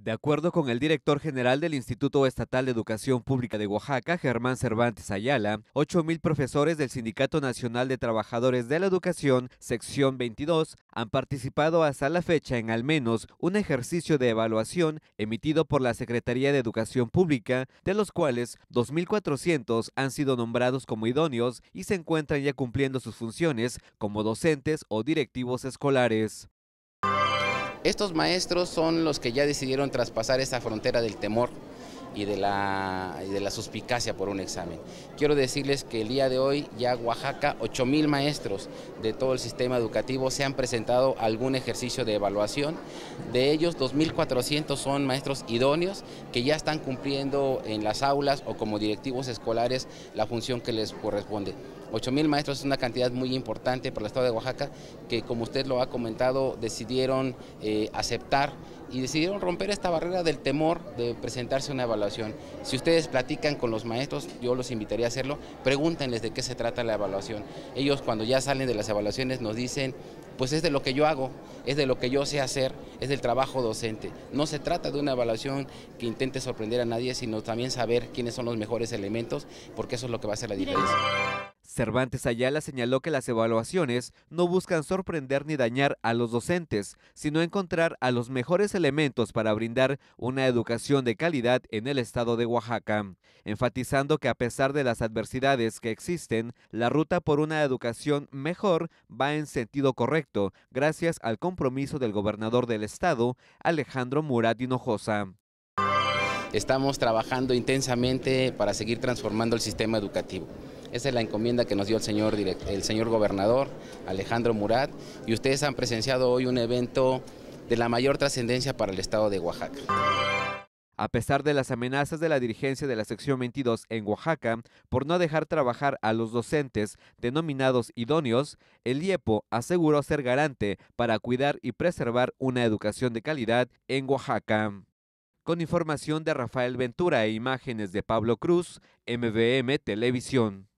De acuerdo con el director general del Instituto Estatal de Educación Pública de Oaxaca, Germán Cervantes Ayala, 8,000 profesores del Sindicato Nacional de Trabajadores de la Educación, sección 22, han participado hasta la fecha en al menos un ejercicio de evaluación emitido por la Secretaría de Educación Pública, de los cuales 2,400 han sido nombrados como idóneos y se encuentran ya cumpliendo sus funciones como docentes o directivos escolares. Estos maestros son los que ya decidieron traspasar esa frontera del temor y de la suspicacia por un examen. Quiero decirles que el día de hoy ya Oaxaca, 8,000 maestros de todo el sistema educativo se han presentado a algún ejercicio de evaluación. De ellos, 2,400 son maestros idóneos que ya están cumpliendo en las aulas o como directivos escolares la función que les corresponde. 8,000 maestros es una cantidad muy importante para el estado de Oaxaca que, como usted lo ha comentado, decidieron aceptar y decidieron romper esta barrera del temor de presentarse a una evaluación. Si ustedes platican con los maestros, yo los invitaría a hacerlo, pregúntenles de qué se trata la evaluación. Ellos cuando ya salen de las evaluaciones nos dicen, pues es de lo que yo hago, es de lo que yo sé hacer, es del trabajo docente. No se trata de una evaluación que intente sorprender a nadie, sino también saber quiénes son los mejores elementos, porque eso es lo que va a hacer la diferencia. Cervantes Ayala señaló que las evaluaciones no buscan sorprender ni dañar a los docentes, sino encontrar a los mejores elementos para brindar una educación de calidad en el estado de Oaxaca, enfatizando que a pesar de las adversidades que existen, la ruta por una educación mejor va en sentido correcto, gracias al compromiso del gobernador del estado, Alejandro Murat Hinojosa. Estamos trabajando intensamente para seguir transformando el sistema educativo. Esa es la encomienda que nos dio el señor gobernador, Alejandro Murat, y ustedes han presenciado hoy un evento de la mayor trascendencia para el estado de Oaxaca. A pesar de las amenazas de la dirigencia de la sección 22 en Oaxaca por no dejar trabajar a los docentes denominados idóneos, el IEPO aseguró ser garante para cuidar y preservar una educación de calidad en Oaxaca. Con información de Rafael Ventura e imágenes de Pablo Cruz, MVM Televisión.